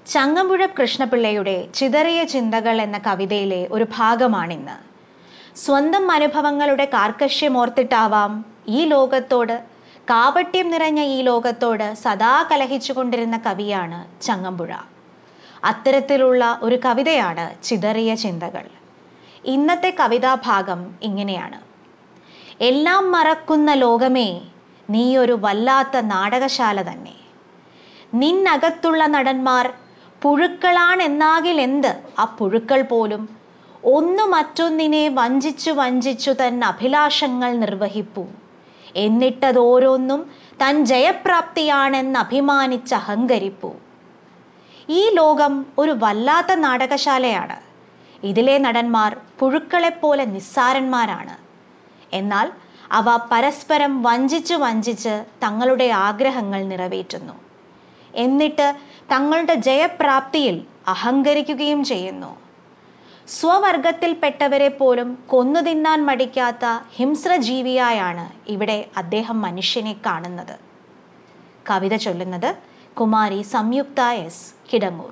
ചങ്ങമ്പുഴ കൃഷ്ണപിള്ളയുടെ ചിതറിയ ചിന്തകൾ എന്ന കവിതയിലെ ഒരു ഭാഗമാണിന്ന്. സ്വന്തം അനുഭവങ്ങളുടെ കാർക്കശ്യമോർത്തിട്ടാവാം ഈ ലോകത്തോട്, കാപട്യം നിറഞ്ഞ ഈ ലോകത്തോട് സദാ കലഹിച്ചുകൊണ്ടിരുന്ന കവിയാണ് ചങ്ങമ്പുഴ. അത്തരത്തിലുള്ള ഒരു കവിതയാണ് ചിതറിയ ചിന്തകൾ. ഇന്നത്തെ കവിതാഭാഗം ഇങ്ങനെയാണ്: എല്ലാം മറക്കുന്ന ലോകമേ, നീയൊരു വല്ലാത്ത നാടകശാല തന്നെ. നിന്നകത്തുള്ള നടന്മാർ പുഴുക്കളാണെന്നാകിൽ എന്ത്, ആ പുഴുക്കൾ പോലും ഒന്നു മറ്റൊന്നിനെ വഞ്ചിച്ചു വഞ്ചിച്ചു തൻ അഭിലാഷങ്ങൾ നിർവഹിപ്പൂ. എന്നിട്ടതോരോന്നും തൻ ജയപ്രാപ്തിയാണെന്ന് അഭിമാനിച്ച് അഹങ്കരിപ്പൂ. ഈ ലോകം ഒരു വല്ലാത്ത നാടകശാലയാണ്. ഇതിലെ നടന്മാർ പുഴുക്കളെപ്പോലെ നിസ്സാരന്മാരാണ്. എന്നാൽ അവ പരസ്പരം വഞ്ചിച്ച് വഞ്ചിച്ച് തങ്ങളുടെ ആഗ്രഹങ്ങൾ നിറവേറ്റുന്നു. എന്നിട്ട് തങ്ങളുടെ ജയപ്രാപ്തിയിൽ അഹങ്കരിക്കുകയും ചെയ്യുന്നു. സ്വവർഗത്തിൽപ്പെട്ടവരെ പോലും കൊന്നു തിന്നാൻ മടിക്കാത്ത ഹിംസ്രജീവിയായാണ് ഇവിടെ അദ്ദേഹം മനുഷ്യനെ കാണുന്നത്. കവിത ചൊല്ലുന്നത് കുമാരി സംയുക്ത എസ്, കിടങ്ങൂർ.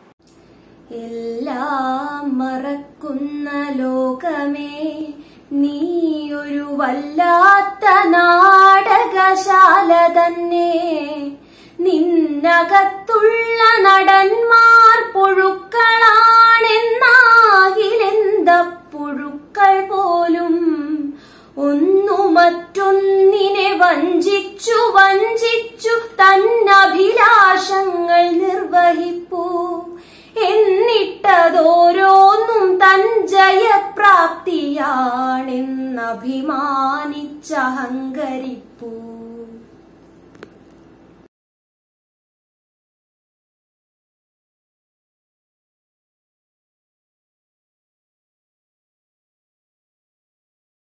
എല്ലാം മറക്കുന്ന ലോകമേ, നീയൊരു വല്ലാത്ത നാടകശാല തന്നെ. നിന്നകത്തുള്ള നടന്മാർ പുഴുക്കളാണെന്നാകിലെന്ത പുഴുക്കൾ പോലും ഒന്നു മറ്റൊന്നിനെ വഞ്ചിച്ചു വഞ്ചിച്ചു തന്നഭിലാഷങ്ങൾ നിർവഹിപ്പൂ. എന്നിട്ടതോരോന്നും തൻ ജയപ്രാപ്തിയാണെന്നഭിമാനിച്ചഹങ്കരിപ്പൂ.